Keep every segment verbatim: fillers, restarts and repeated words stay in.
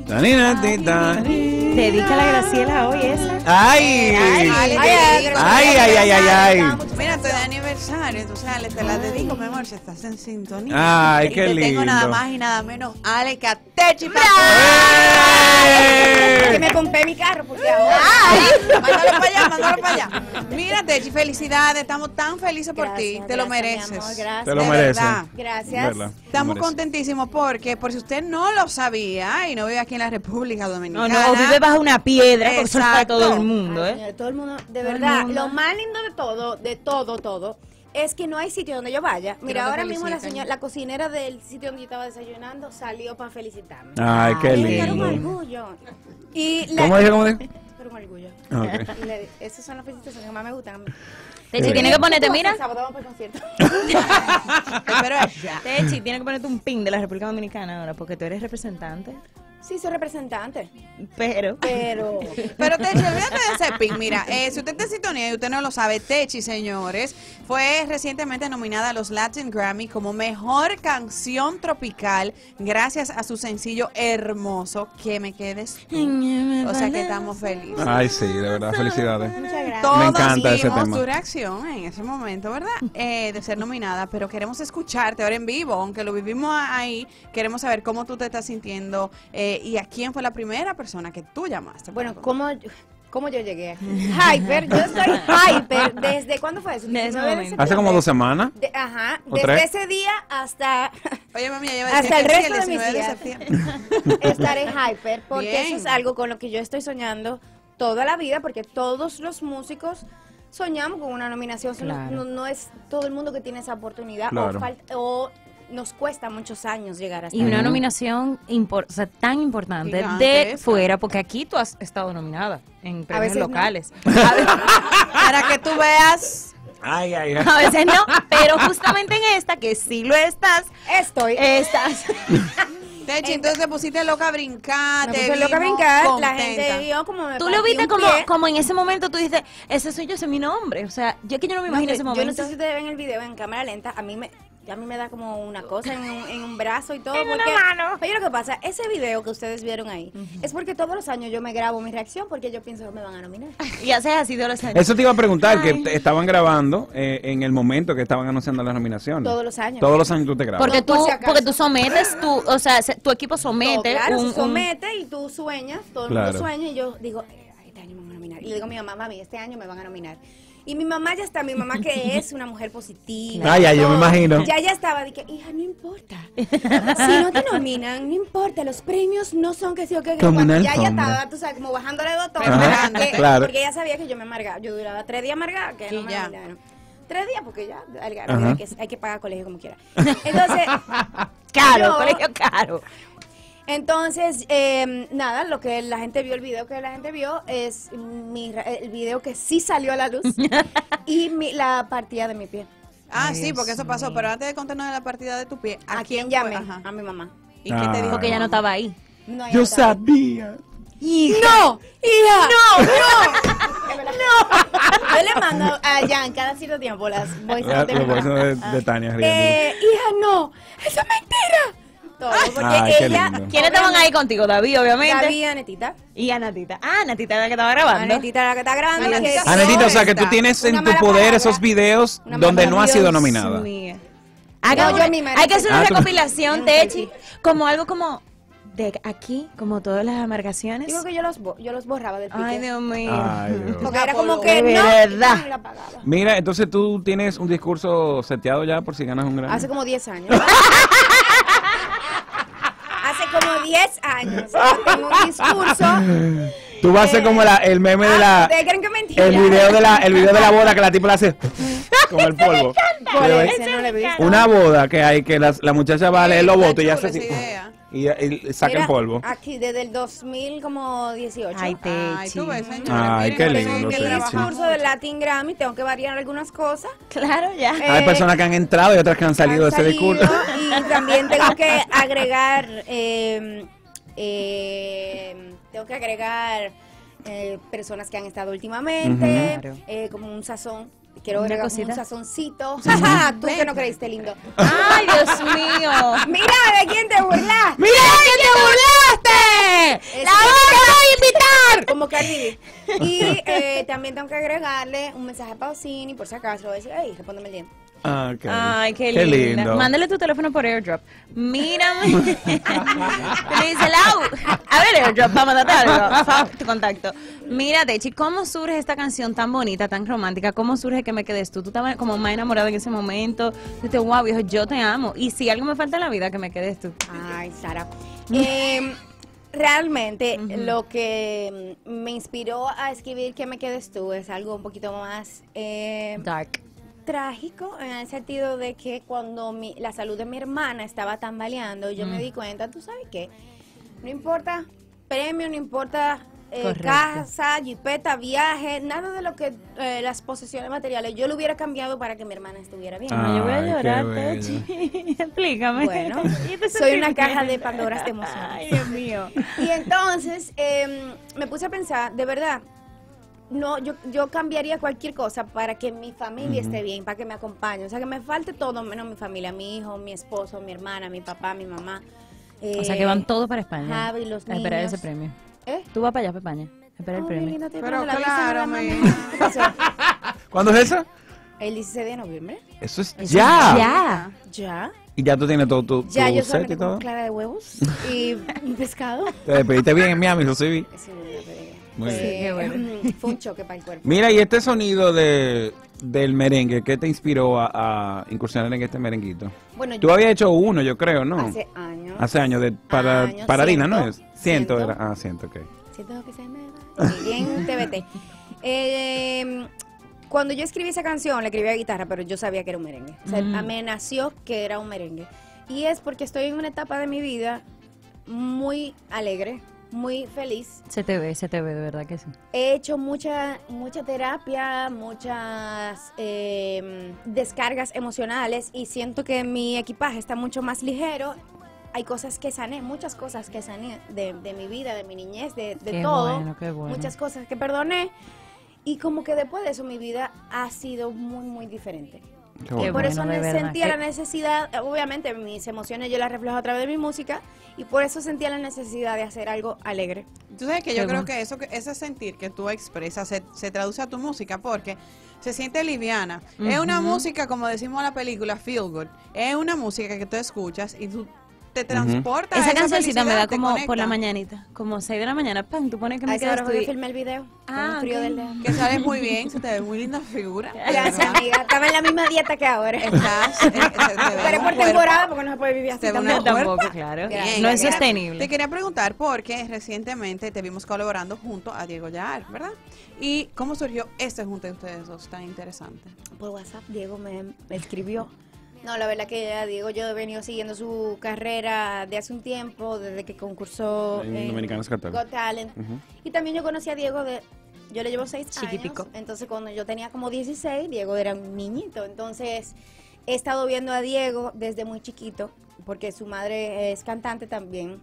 Dedícala a Graciela hoy esa. Ay, ay, Ay, ay, ay, ay, ay, ay. Mira, estoy de aniversario, tú sabes, te la dedico, mi amor, si estás en sintonía. Ay, y qué te lindo. tengo nada más y nada menos, Ale Catechi. Que me compré mi carro porque ahora. Ay, mándalo para allá, mándalo para allá. Mira, Techi, felicidades, estamos tan felices por Gracias, ti, te lo gracias, mereces. mi amor, gracias. Te lo De mereces. verdad. Gracias. ¿Verdad? Estamos Lo mereces. contentísimos porque, por si usted no lo sabía y no vive aquí en la República No, Dominicana. no, vive bajo una piedra, porque eso es para todo Exacto. el mundo, Ay, ¿eh? señor, todo el mundo, de Todo el verdad, mundo. lo más lindo de todo, de todo, todo, es que no hay sitio donde yo vaya. Mira, te ahora mismo la feliciten. señora, la cocinera del sitio donde yo estaba desayunando salió para felicitarme. Ay, qué Y era un lindo. orgullo. Y la, ¿Cómo dije? ¿Cómo dije? Era un orgullo. Ok. Y le- esas son las felicitaciones que más me gustan. Techi, tienes que ponerte, mira. El sábado vamos para el concierto. Pero ya. Techi, tienes que ponerte un pin de la República Dominicana ahora, porque tú eres representante. Sí, soy representante, Pero. pero... Pero Techi, olvídate de ese pin. Mira, eh, si usted está en sintonía y usted no lo sabe, Techi, señores, fue recientemente nominada a los Latin Grammy como mejor canción tropical gracias a su sencillo hermoso Que me quedes tú. O sea que estamos felices. Ay, sí, de verdad, felicidades. Muchas gracias. Todos Me encanta ese vimos tema. tu reacción en ese momento, ¿verdad? Eh, de ser nominada, pero queremos escucharte ahora en vivo, aunque lo vivimos ahí, queremos saber cómo tú te estás sintiendo eh, y a quién fue la primera persona que tú llamaste. Bueno, para- ¿cómo, ¿cómo yo llegué aquí? Hyper, yo estoy hyper. ¿Desde cuándo fue eso? Desde ese diecinueve de momento. Hace como dos semanas. De- ajá, ¿O desde tres? ese día hasta Oye, mami, ella va a decir hasta el que sí, resto de mis diecinueve de días septiembre. estaré hyper, porque Bien. eso es algo con lo que yo estoy soñando toda la vida, porque todos los músicos soñamos con una nominación. Eso no- Claro. no, no es todo el mundo que tiene esa oportunidad, Claro. o, falta- o nos cuesta muchos años llegar hasta Y una ahí. nominación impor- o sea, tan importante Gigante de esa. fuera, porque aquí tú has estado nominada en premios veces no. locales. Para que tú veas. Ay, ay, ay. A veces no, pero justamente en esta, que sí lo estás, Estoy. estás. Techi, entonces te pusiste loca a brincar, Me te puse loca a vimos brincar, la contenta. gente vio como me Tú lo partí viste un como, pie. como en ese momento, tú dices, ese soy yo, ese es mi nombre. O sea, yo que yo no me No, imagino que ese yo no momento. sé si ustedes ven el video en cámara lenta, a mí me, a mí me da como una cosa en un, en un brazo y todo. En una porque, mano. Oye, lo que pasa, ese video que ustedes vieron ahí, es porque todos los años yo me grabo mi reacción porque yo pienso que me van a nominar. Y haces así de los años. Eso te iba a preguntar, que Ay. te- estaban grabando eh, en el momento que estaban anunciando las nominaciones. Todos los años. Todos los años tú te grabas. Porque No, por tú, si acaso. porque tú sometes, tú, o sea, se- tu equipo Todo, somete claro, un, se un- somete y tú sueñas, todo el Claro. mundo sueña y yo digo, eh, este año me van a nominar. Y le digo a mi mamá, mami, este año me van a nominar. Y mi mamá ya está, mi mamá que es una mujer positiva. Ay, ay, yo me todo, imagino. Ya ya estaba, dije, hija, no importa. Si no te nominan, no importa, los premios no son que sí o que, que Como cuando una ya ya alfombra. estaba, tú sabes, como bajándole dos tonos, Ajá, porque, claro. porque ella sabía que yo me amargaba. Yo duraba tres días amargada, que Sí, no me ya. nominaron. Tres días porque ya, hay, Ajá. hay que, hay que pagar colegio como quiera. Entonces, caro, yo- colegio caro. entonces, eh, nada, lo que la gente vio, el video que la gente vio es mi, ra- el video que sí salió a la luz y mi- la partida de mi pie. Ah, Ay, sí, porque eso Dios pasó. mío. Pero antes de contarnos de la partida de tu pie, ¿a, ¿A quién fue? llamé? Ajá. A mi mamá. ¿Y qué te Ah. dijo? Porque ella no estaba ahí. No, ella Yo no estaba ahí. sabía. ¡No! ¡Hija! ¡No! ¡No! Yo le mando a Jan cada cierto tiempo las voice La- notes de mi la voz mamá. de, de Tania riendo. Eh, hija, no. Eso es mentira. Todo, porque Ay, qué ella... lindo. ¿Quiénes estaban ahí contigo? David, obviamente. David, Anetita. Y Anatita. Ah, Anatita era la que estaba grabando. Anetita era la que está grabando. Anetita que- sí. Anetita, o sea que Está. tú tienes en Una tu mala poder palabra. esos videos Una mala donde no has sido Dios nominada. mío. Haga No, yo una- misma hay que hacer una Ah, tú- recopilación, Yo Techi, sí. como algo como de aquí, como todas las amargaciones. Digo que yo los, bo- yo los borraba del pique. Ay, Dios mío. Ay, Dios. Porque era como que De no, verdad. y la apagaba. Mira, entonces tú tienes un discurso seteado ya por si ganas un Grammy. Hace como diez años. Hace como diez años. Yo tengo un discurso. Tú vas a ser como la, el meme de Ah, la... ¿ustedes creen que es mentira? El video de la, el video de la boda que la tipa le hace con el polvo. ¿Cuál Yo- es? Ese no lo he visto. Una boda que hay que las- la muchacha va a leer los Está votos y hace chula así esa idea. y, y saca Mira, el polvo. Aquí desde el dos mil como dieciocho. Ay, Ay, Techi. tú ves, señores. Ay, miren qué lo que lindo, hay que Techi. El trabajar discurso del Latin Grammy, tengo que variar algunas cosas. Claro, ya. Eh, Hay personas que han entrado y otras que han salido de Han ese salido, discurso. Y también tengo que agregar, eh, eh, tengo que agregar eh, personas que han estado últimamente, Ujú. Claro. eh, como un sazón. Quiero Una agregar como cosita. un sazoncito. Jaja, tú que no creíste lindo. Ay, Dios mío. Mira, ¿de quién te burlaste? ¡Mira de quién te burlaste! ¡La voy a invitar! Como Cardi B. Y eh, también tengo que agregarle un mensaje a Pausini, por si acaso, voy a decir, hey, respóndeme el día. Ah, okay. Ay, qué, Qué linda. lindo. Mándale tu teléfono por airdrop. Mírame. Le dice, Lau, abre el airdrop para mandarte algo. Fa- Tu contacto. Mira, Techi, ¿cómo surge esta canción tan bonita, tan romántica? ¿Cómo surge que me quedes tú? Tú estabas como más enamorada en ese momento. Dijiste, wow, viejo, yo te amo. Y si algo me falta en la vida, que me quedes tú. Ay, Sara. Eh, realmente lo que mm, me inspiró a escribir Que me quedes tú es algo un poquito más eh, Dark. trágico, en el sentido de que cuando mi, la salud de mi hermana estaba tambaleando, yo Mm. me di cuenta, tú sabes qué, no importa premio, no importa eh, Correcto. casa, jipeta, viaje, nada de lo que eh, las posesiones materiales, yo lo hubiera cambiado para que mi hermana estuviera bien. Ah. Ay, yo voy a Ay, qué llorar, bello. Techi. Explícame. Bueno, ¿Y tú soy qué una caja quieres? de Pandoras de emociones. Ay, Dios mío. Y entonces eh, me puse a pensar, de verdad, no, yo, yo cambiaría cualquier cosa para que mi familia esté bien, para que me acompañe. O sea, que me falte todo menos mi familia, mi hijo, mi esposo, mi hermana, mi papá, mi mamá. O sea, que van todos para España. Javi, los a esperar niños. ese premio. ¿Eh? Tú vas para allá, para España. A esperar el Oh, premio. mi linda, estoy Pero esperando la visa, claro, no la mi- mandan. ¿Qué pasó? ¿Cuándo es eso? El dieciséis de noviembre. Eso es Eso ya. Ya. Ya. Y ya tú tienes todo tu, tu Ya, yo set solamente y como todo. clara de huevos y un pescado. Te despediste bien en Miami, eso sí vi. Sí, me pegué. Muy Fue- bien. Qué bueno. Fue un choque para el cuerpo. Mira, y este sonido de, del merengue, ¿qué te inspiró a, a incursionar en este merenguito? Bueno, Tú habías hecho uno, yo creo, ¿no? hace años. Hace años, de, para, Años, para harina, ¿no ciento, es? Ciento, ciento. era. Ah, ciento, ok. Siento que se me va. Y bien T V T. Eh, cuando yo escribí esa canción, la escribí a guitarra, pero yo sabía que era un merengue. O sea, Mm. me nació que era un merengue. Y es porque estoy en una etapa de mi vida muy alegre, muy feliz. Se te ve, se te ve, de verdad que sí. He hecho mucha, mucha terapia, muchas eh, descargas emocionales y siento que mi equipaje está mucho más ligero. Hay cosas que sané, muchas cosas que sané de, de mi vida, de mi niñez, de, de Qué todo. bueno, qué bueno. Muchas cosas que perdoné. Y como que después de eso mi vida ha sido muy, muy diferente. Qué Qué bueno. Por bueno, eso de ne- verdad. sentía Qué- la necesidad, eh, obviamente mis emociones yo las reflejo a través de mi música y por eso sentía la necesidad de hacer algo alegre. Tú sabes que Qué yo creo bueno. que eso, que ese sentir que tú expresas se, se traduce a tu música porque se siente liviana. Es una Ujú. música, como decimos en la película, feel good. Es una música que tú escuchas y tú te transportas. Esa a cancioncita me felicidad, da te como por conecta. la mañanita, como seis de la mañana, pan, tú pones que A me esa quedas hora tú fue que y- filmé el video. con Ah, el frío ok. del dedo. Que sales muy bien, se te ve muy linda figura. Gracias, amiga. Estaba en la misma dieta que ahora. Estás, eh, se te ve Pero un por cuerpo. temporada, porque no se puede vivir así Se ve tampoco. una Tampoco, cuerpa. claro. Gracias, no es gracias. sostenible. Te quería preguntar porque recientemente te vimos colaborando junto a Diego Yar, ¿verdad? ¿Y cómo surgió este junte de ustedes dos tan interesante? Por WhatsApp, Diego me, me escribió. No, la verdad que ya Diego, yo he venido siguiendo su carrera de hace un tiempo, desde que concursó En en Dominicanos Got Talent. Got Talent. Ujú. Y también yo conocí a Diego de... Yo le llevo seis Chiquitico. años. Entonces, cuando yo tenía como dieciséis, Diego era un niñito. Entonces, he estado viendo a Diego desde muy chiquito, porque su madre es cantante también.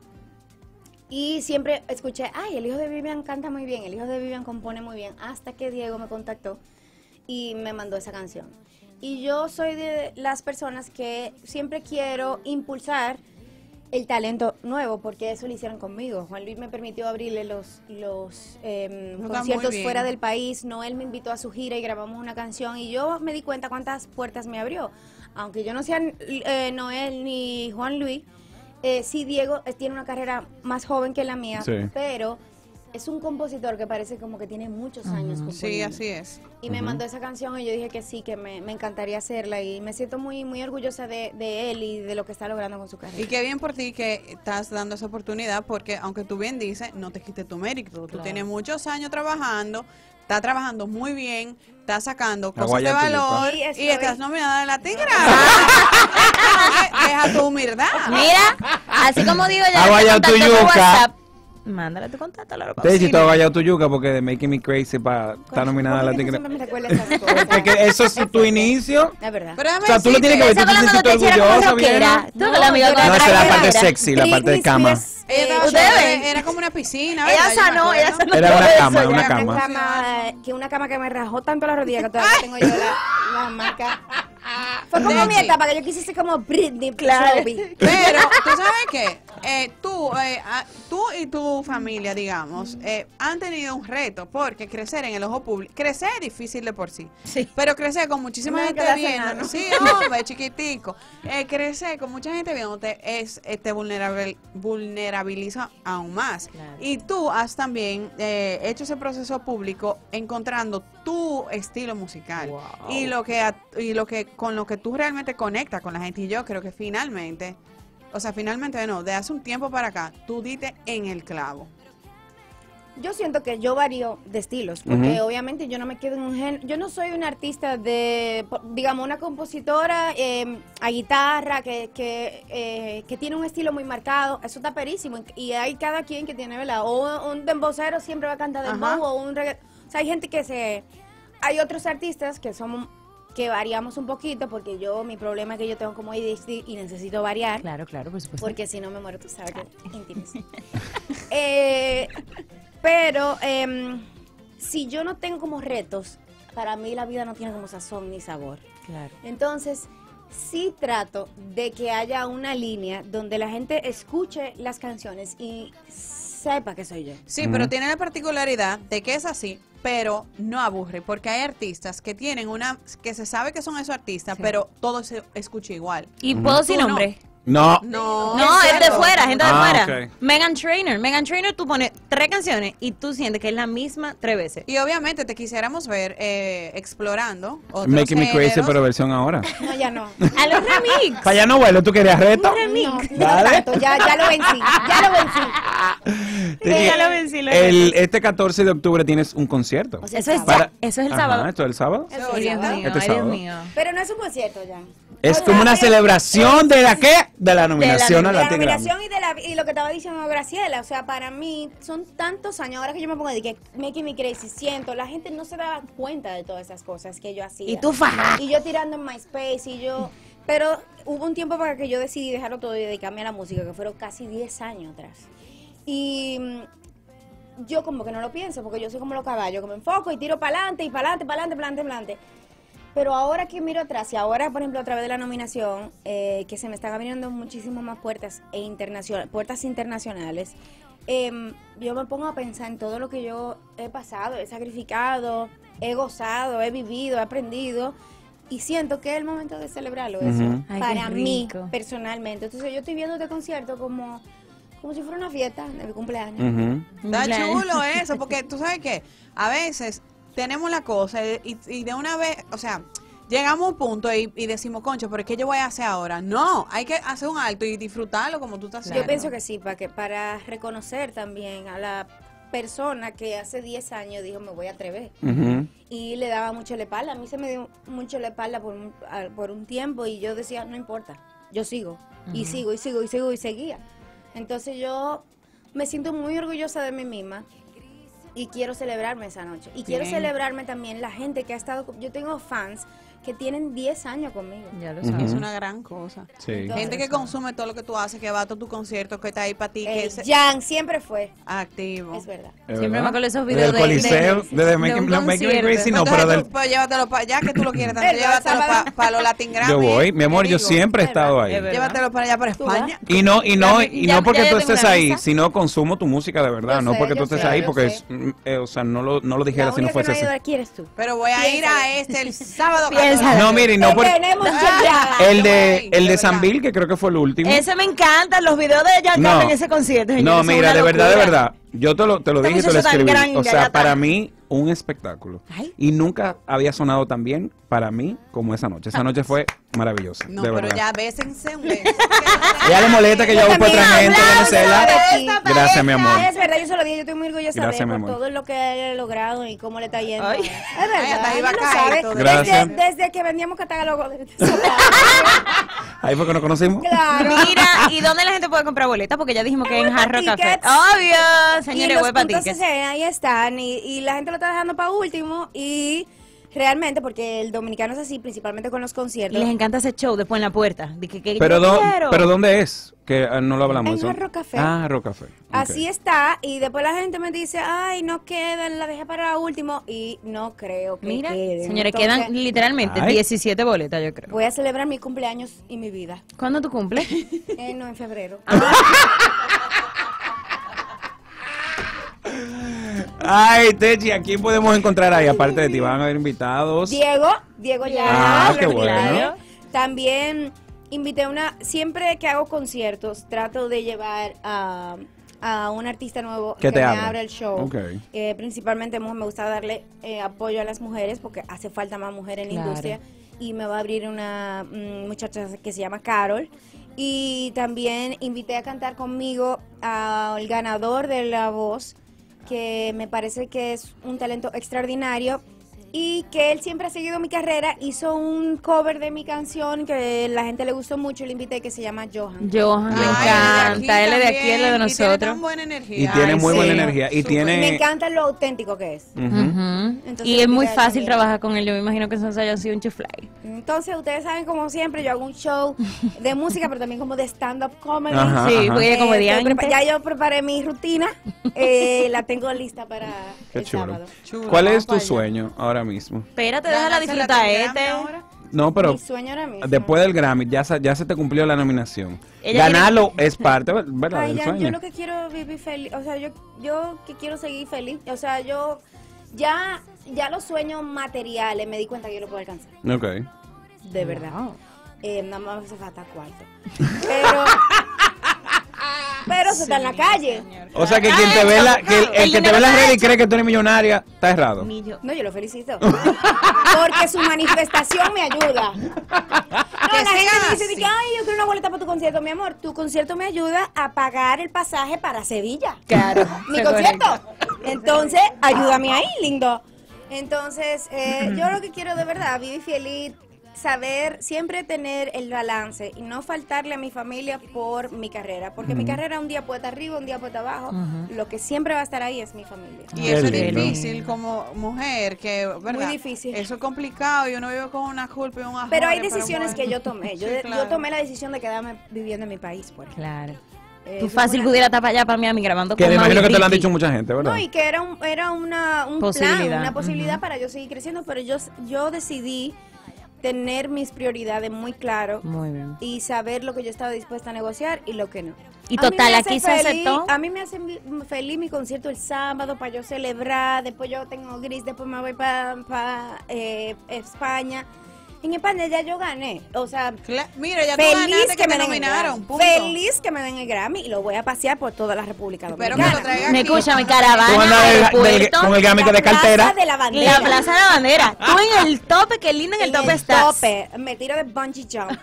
Y siempre escuché, ay, el hijo de Vivian canta muy bien, el hijo de Vivian compone muy bien, hasta que Diego me contactó y me mandó esa canción. Y yo soy de las personas que siempre quiero impulsar el talento nuevo, porque eso lo hicieron conmigo. Juan Luis me permitió abrirle los, los eh, Está muy conciertos bien. fuera del país. Noel me invitó a su gira y grabamos una canción y yo me di cuenta cuántas puertas me abrió. Aunque yo no sea eh, Noel ni Juan Luis, eh, sí Diego eh, tiene una carrera más joven que la mía, Sí. pero es un compositor que parece como que tiene muchos años Sí, componiendo. así es. Y me mandó esa canción y yo dije que sí, que me, me encantaría hacerla y me siento muy muy orgullosa de, de él y de lo que está logrando con su carrera. Y qué bien por ti que estás dando esa oportunidad porque aunque tú bien dices, no te quite tu mérito. Tú Claro. tienes muchos años trabajando, estás trabajando muy bien, estás sacando cosas Aguaya de tuyo, valor pa. Sí, eso y estás es. nominada a la Tigra. Entonces, deja tu humildad. Mira, así como digo ya, Aguaya te contacto tu por yuca. WhatsApp. Mándale tu contacto a la Te tú has vallado tu yuca porque de Making Me Crazy para estar nominada a la ¿Por qué tú Tigre. siempre me recuerdas esas cosas? Porque eso es tu inicio. Es verdad. Pero déjame O sea, tú lo tienes que decirte, ver, tú te sientes orgullosa, rockera. ¿bien? Tú con la amiga yo con era No, esa es la parte rockera. sexy, la parte de Britney cama. Spears, ella eh, estaba ¿ustedes chévere, ven? era como una piscina, Ella ¿verdad? Yo me sanó, ella acuerdo. sanó Era todo una eso, cama, ya. una Una cama. cama, que una cama que me rajó tanto la rodilla que todavía tengo yo la, la marca. Fue como mi Sexy. etapa que yo quise ser como Britney Claro. Spears. Pero, ¿tú sabes qué? eh, tú, eh, ah, tú y tu familia, digamos, eh, han tenido un reto porque crecer en el ojo público, crecer es difícil de por sí, Sí. pero crecer con muchísima No hay gente que darse viendo, nada, ¿no? sí, hombre, chiquitico, eh, crecer con mucha gente viéndote es, eh, te vulnerabil- vulnerabiliza aún más. Claro. Y tú has también eh, hecho ese proceso público encontrando tu estilo musical Wow. y lo que a- y lo que con lo que tú realmente conectas con la gente. Y yo creo que finalmente, o sea, finalmente no, de hace un tiempo para acá, tú diste en el clavo. Yo siento que yo varío de estilos, porque Ujú. obviamente yo no me quedo en un género. Yo no soy una artista de, po- digamos, una compositora eh, a guitarra que, que, eh, que tiene un estilo muy marcado. Eso está perísimo. Y hay cada quien que tiene, ¿verdad? O un dembocero siempre va a cantar dembow, Ajá. o un reggaetón. O sea, hay gente que se... Hay otros artistas que somos que variamos un poquito, porque yo, mi problema es que yo tengo como A D H D y necesito variar. Claro, claro, por supuesto. Porque si no me muero, tú sabes que íntimos. eh, pero em, si yo no tengo como retos, para mí la vida no tiene como sazón ni sabor. Claro. Entonces, sí trato de que haya una línea donde la gente escuche las canciones y sepa que soy yo. Sí, Ujú. pero tiene la particularidad de que es así, pero no aburre, porque hay artistas que tienen una, que se sabe que son esos artistas, Sí. pero todo se escucha igual. ¿Y puedo sin Tú no. nombre? No. No, No, es de cierto. fuera, gente de Ah, fuera. ok. Megan Trainor. Megan Trainor, tú pones tres canciones y tú sientes que es la misma tres veces. Y obviamente te quisiéramos ver eh, explorando otros Making me crazy, géneros. pero versión ahora. No, ya no. A los remix. Para allá no vuelo, ¿tú querías reto? Un remix. No, no Dale. tanto, ya, ya lo vencí, ya lo vencí. Te- Ya lo vencí, lo el, vencí. este catorce de octubre tienes un concierto. O sea, Eso es, sábado. Para- eso es el Ajá, sábado. ¿esto es el sábado? Eso Ay, es Dios sábado. mío, Este ay, Dios sábado. mío. Pero no es un concierto ya. Es O como sea, una oye, celebración de la qué? De la nominación de a la Latin Grammy. nominación y de la y lo que estaba diciendo Graciela, o sea, para mí son tantos años ahora que yo me pongo de que Making Me Crazy, siento, la gente no se daba cuenta de todas esas cosas que yo hacía. Y tú faja. Y yo tirando en MySpace y yo, pero hubo un tiempo para que yo decidí dejarlo todo y dedicarme a la música, que fueron casi diez años atrás. Y mm, yo como que no lo pienso, porque yo soy como los caballos, que me enfoco y tiro para adelante y para adelante, para adelante, para adelante, para adelante. Pero ahora que miro atrás, y ahora, por ejemplo, a través de la nominación, eh, que se me están abriendo muchísimas más puertas e internacional, puertas internacionales, em, yo me pongo a pensar en todo lo que yo he pasado, he sacrificado, he gozado, he vivido, he aprendido, y siento que es el momento de celebrarlo, eso, Ujú. Ay, qué para mí, rico. personalmente. Entonces yo estoy viendo este concierto como, como si fuera una fiesta de mi cumpleaños. Ujú. Está Cumpleaños. chulo eso, porque tú sabes que a veces tenemos la cosa y, y de una vez, o sea, llegamos a un punto y, y decimos, concho, pero ¿qué yo voy a hacer ahora? No, hay que hacer un alto y disfrutarlo como tú estás haciendo. Yo pienso que sí, para que para reconocer también a la persona que hace diez años dijo, me voy a atrever. Ujú. Y le daba mucho la espalda. A mí se me dio mucho la espalda por un, a- por un tiempo y yo decía, no importa, yo sigo. Y sigo, y sigo, y sigo, y seguía. Entonces yo me siento muy orgullosa de mí misma y quiero celebrarme esa noche. Y quiero Bien. celebrarme también la gente que ha estado... con- Yo tengo fans que tienen diez años conmigo. Ya lo Ujú. sabes. Es una gran cosa. Sí. Entonces, Gente que consume todo lo que tú haces, que va a todos tus conciertos, que está ahí para ti, que Eh, es Jan siempre fue, activo. es verdad. ¿Es Siempre verdad? me acuerdo esos Desde videos el de- Coliseo, de- desde de Making, un no, Making Me concierto. Crazy, no, Entonces pero tú, del, pues llévatelo para allá, que tú lo quieres tanto, Verdad, llévatelo sábado. para los Latin Grammy. yo voy, mi amor, te yo digo. siempre he ¿verdad? estado ahí. Es verdad. Llévatelo para allá, para Tú vas. España. Y no, y no, Ya- y ya- no porque ya tú yo tengo estés una ahí, mesa. sino consumo tu música de verdad, Yo no sé, porque yo tú estés sé, ahí, yo porque sé. es, mm, eh, o sea, no lo, no lo La dijera si no única que fuese no ha ido así. aquí eres tú. Pero voy a ir a este el sábado. Piénsalo. No, mire, y no Te por, tenemos Ah, chequeada. el yo voy de, ahí, el de de verdad. Sanville, que creo que fue el último. Ese me encanta, los videos de ella No. en ese concierto. señores, No, son mira, una de verdad, de locura. verdad. Yo te lo, te lo Este dije y te lo muchacho tan escribí. grande, O ya sea, está. para mí, un espectáculo. Ay. Y nunca había sonado tan bien para mí como esa noche. Esa noche fue maravillosa, No, de pero verdad. ya bésense un beso. Ella le molesta que yo voy por otra También gente, aplausos Venezuela. para ti. Gracias, mi amor. Es verdad, yo se lo dije, yo estoy muy orgullosa Gracias, de mi él por amor. todo lo que ha logrado y cómo le está yendo. Ay. Es Ay, verdad, hasta ahí él va a lo caer sabe. todo. Gracias. Desde, desde que vendíamos catálogos de Ahí fue que nos conocimos. Claro. Mira, ¿y dónde la gente puede comprar boletas? Porque ya dijimos que en Huepa Hard Rock Café. Tickets. Obvio, Y señores, los Huepa puntos Tickets. C C, ahí están y, y la gente lo está dejando para último y Realmente, porque el dominicano es así, principalmente con los Y conciertos. les encanta ese show después en la puerta. De que, que Pero, yo do- quiero. pero ¿dónde es? Que ah, no lo hablamos. En eso. Hard Rock Café. Ah, Hard Rock Café. Así Ok. está, y después la gente me dice, ay, no quedan, la dejé para último, y no creo que Mira, queden. señores, Entonces, quedan literalmente Ay. diecisiete boletas, yo creo. voy a celebrar mi cumpleaños y mi vida. ¿Cuándo tú cumples? Eh, no, en febrero. Ay, Techi, ¿a quién podemos encontrar ahí? Aparte de ti, van a haber invitados. Diego, Diego ya. Ah, lo qué invité. bueno. También invité una, siempre que hago conciertos, trato de llevar a, a un artista nuevo Que que te me abra. abra el show. Ok. Eh, principalmente mu- me gusta darle eh, apoyo a las mujeres porque hace falta más mujeres en la Claro. industria. Y me va a abrir una mm, muchacha que se llama Carol. Y también invité a cantar conmigo al ganador de La Voz, que me parece que es un talento extraordinario y que él siempre ha seguido mi carrera. Hizo un cover de mi canción que la gente le gustó mucho, le invité, que se llama Johan. Johan, me Ay, encanta. Él es de aquí, él es de también, y tiene nosotros. tan buena energía. Y tiene Ay, muy sí. buena energía. Y Súper. tiene. Me encanta lo auténtico que es. Ujú. Ujú. Entonces, Y es muy mira, fácil también. trabajar con él. Yo me imagino que eso haya sido un chiflay. Entonces, ustedes saben, como siempre, yo hago un show de música, pero también como de stand-up comedy. Ajá, Sí, ajá. porque Eh, comediante. estoy prepa- ya yo preparé mi rutina, eh, la tengo lista para Qué el chulo. sábado. Chulo, ¿Cuál vamos es tu para allá. sueño ahora mismo? Espérate, déjala Ganarse la disfrutar Grammy este. ahora. No, pero Mi sueño ahora mismo. después del Grammy ya, sa- ya se te cumplió la nominación. Ella Ganarlo es parte, ¿verdad? Ay, del ya, sueño. yo lo que quiero es vivir feliz, o sea, yo, yo que quiero seguir feliz, o sea, yo ya, ya los sueños materiales me di cuenta que yo lo puedo alcanzar, Ok. de verdad. Eh, nada más me hace falta cuarto. Pero, pero se está en la calle. O sea que quien te ve la, que el, el El que te dinero ve la está red y hecho. cree que tú eres millonaria, está errado. Millo- No, yo lo felicito. Porque su manifestación me ayuda. No, Que la gente sigan me dice de así. que, ay, yo quiero una boleta para tu concierto, mi amor. Tu concierto me ayuda a pagar el pasaje para Sevilla. Claro. Mi sí, concierto. correcto. Entonces, ayúdame ahí, lindo. Entonces, eh, yo lo que quiero de verdad, vivir feliz, saber siempre tener el balance y no faltarle a mi familia por mi carrera. Porque mi carrera un día puede estar arriba, un día puede estar abajo. Lo que siempre va a estar ahí es mi familia. Y Qué eso es lindo. difícil como mujer, que, ¿verdad? difícil. Eso es complicado y uno vive con una culpa y un ajore, Pero hay decisiones bueno. que yo tomé. Yo, Sí, yo claro. tomé la decisión de quedarme viviendo en mi país. Por ejemplo. Claro. Eh, Tú eso fue fácil una- pudiera estar para allá, para Miami, grabando Que con me imagino Maui que te lo han Ricky. dicho mucha gente, ¿verdad? No, y que era, un, era una, un Posibilidad, plan, una posibilidad ujú. para yo seguir creciendo, pero yo, yo decidí tener mis prioridades muy claro Muy bien. y saber lo que yo estaba dispuesta a negociar y lo que no. Y A mí total, me hace aquí se feliz- aceptó. A mí me hace mi- feliz mi concierto el sábado para yo celebrar, después yo tengo gris, después me voy para España. En España ya yo gané, o sea, Cla- Mira, ya tú feliz ganaste que, que, me te den el nominaron, Grammy. punto. Feliz que me den el Grammy y lo voy a pasear por toda la República Espero que Dominicana. lo traiga Me aquí. escucha mi Tú caravana, andas del- del- aeropuerto, con el Grammy La de cartera. Plaza de la Bandera. la Plaza de la Bandera. Tú en el tope, qué lindo en el En tope el estás. tope, me tiro de bungee jump.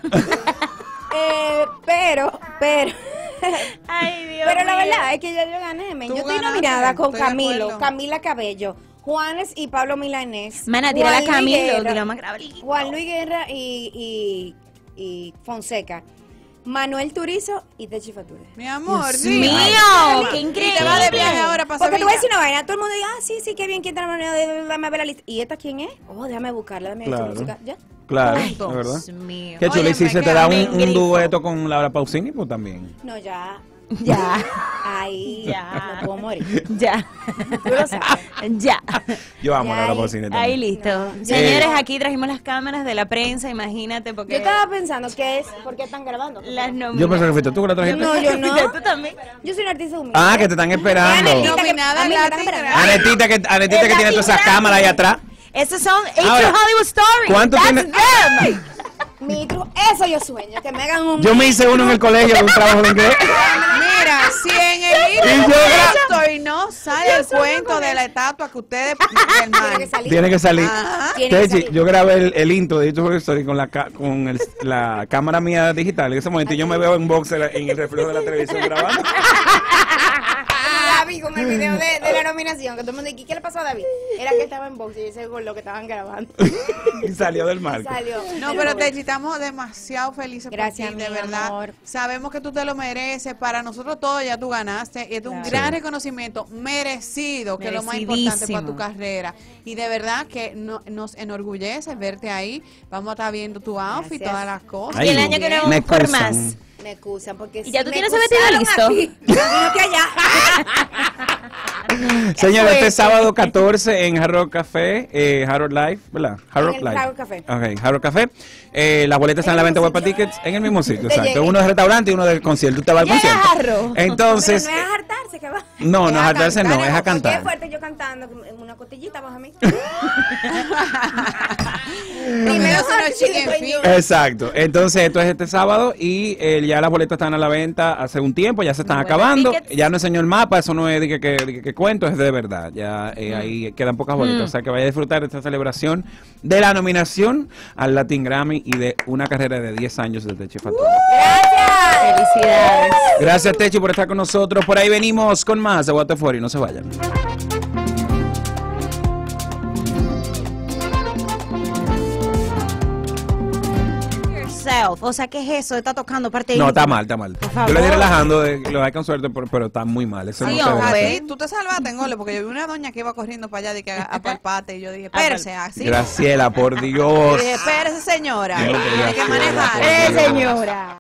Eh, pero, pero, Ay, Dios pero la mío. verdad es que ya yo gané. men. Tú Yo estoy ganaste, nominada con estoy de Camilo, acuerdo. Camila Cabello, Juanes y Pablo Milanés. Mana, tira la Juan Luis Camilo, Guerra, dilo más grave. Juan Luis Guerra y, y, y Fonseca. Manuel Turizo y Techi Fature. Mi amor, Dios sí. mío, Ay, qué y increíble. te va de viaje ahora para Porque tú vas a Sevilla. decir una vaina, todo el mundo diga, ah, sí, sí, qué bien, ¿quién está nominado? Déjame ver la lista. ¿Y esta quién es? Oh, déjame buscarla, déjame ver su Claro. música. ¿Ya? Claro, Ay, de verdad. Dios mío. Qué chulo. Y Óyeme, si se te que da a un, mí un grifo. dueto con Laura Pausini, pues también. No, ya. Ya, Ahí Ya. me puedo morir. ya, Tú lo sabes. ya. Yo amo a Ya, Laura ahí- Pausini Ahí también. listo. No. Señores, Eh. aquí trajimos las cámaras de la prensa, imagínate, porque Yo estaba pensando, ¿qué es? ¿Por qué están grabando? las Yo nominadas. pensé que fuiste tú que la trajiste. No, yo no. ¿Tú también? Yo soy una artista humilde. Ah, que te están esperando. Anelita, que- Nominada a mí me Latin están esperando. Grammy. Anetita que, Anetita que El tiene toda esa Latin cámara ahí Grammy. atrás. Esos son A Ahora, True Hollywood Story. ¿cuánto That's tiene- them. Mi tru- eso yo sueño, que me hagan un... Yo me hice uno en el colegio de un trabajo de inglés. Mira, si en el Y libro yo de y no sale el cuento de la estatua que ustedes del Tiene man. que salir. Tiene que salir. Ajá. Tiene que Techi, salir. yo grabé el, el intro de YouTube Story con la ca- con el- la cámara mía digital. En ese momento yo me veo en boxer en el reflejo de la televisión grabando. Ah, amigo, con el video de, de la nominación, que todo el mundo dice, ¿qué le pasó a David? Era que estaba en box y ese gol lo que estaban grabando. Y salió del marco. Salió. No, pero Techi, estamos demasiado felices Gracias, por ti, de mi verdad. amor. Sabemos que tú te lo mereces. Para nosotros todos ya tú ganaste. Y es un Claro. gran Sí. reconocimiento merecido, que es lo más importante para tu carrera. Y de verdad que no- nos enorgullece verte ahí. Vamos a estar viendo tu outfit, Gracias. todas las cosas. Y el año que Bien. viene me vamos por excusan. más. Me excusan porque ¿Y si ya tú me tienes ese vestido excusaron listo? a ti, imagínate allá. Señores, este fuerte. sábado catorce en Hard Rock Café, eh, Hard Rock Live, ¿verdad? Hard Rock En el Live. Hard Rock Café. Ok, Hard Rock Café. Eh, las boletas están en la venta de Huepa Tickets en el mismo sitio, Te exacto. llegué. Uno de restaurante y uno del concierto. Usted va al Llega concierto. Jarro. Entonces, Pero no es a hartarse que va. no, no Es es a hartarse, no, cantar, es a porque Qué cantar. fuerte yo cantando en una costillita bajo a mí. Primero Eso no es chicken soy feet. yo. Exacto. Entonces, esto es este sábado y eh, ya las boletas están a la venta hace un tiempo, ya se están Huepa acabando. Tickets. Ya no enseñó el mapa, eso no es de que, que, de que- que cuento, es de verdad. Ya eh, ahí quedan pocas boletas. O sea, que vaya a disfrutar de esta celebración de la nominación al Latin Grammy y de una carrera de diez años de Techi Fatuna. Gracias. Felicidades. Gracias, Techi, por estar con nosotros. Por ahí venimos con más de What the forty. No se vayan. Yourself. O sea, ¿qué es eso? Está tocando parte No, está íntima. mal, está mal. Por Yo le di favor. relajando, eh, lo hay con suerte, pero, pero está muy mal. Eso Sí, no se debe hombre. hacer. Así, tú te salvaste en goles, porque yo vi una doña que iba corriendo para allá de que a, a palparte, y yo dije, espérese, así. Graciela, por Y Dios. dije, espérese, señora, No, pero tiene que Graciela, manejar. por Eh, Dios. señora.